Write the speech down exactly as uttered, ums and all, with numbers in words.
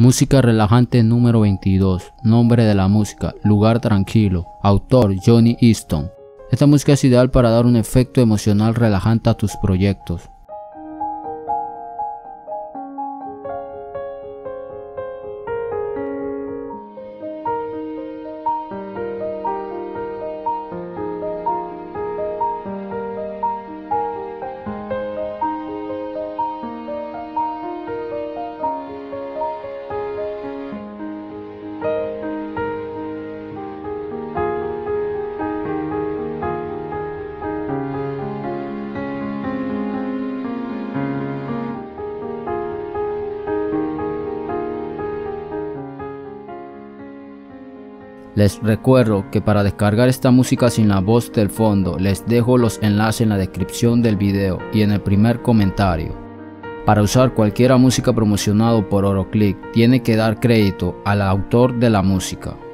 Música relajante número veintidós. Nombre de la música: Lugar tranquilo. Autor: Johnny Easton. Esta música es ideal para dar un efecto emocional relajante a tus proyectos. Les recuerdo que para descargar esta música sin la voz del fondo, les dejo los enlaces en la descripción del video y en el primer comentario. Para usar cualquier música promocionado por Oroclick, tiene que dar crédito al autor de la música.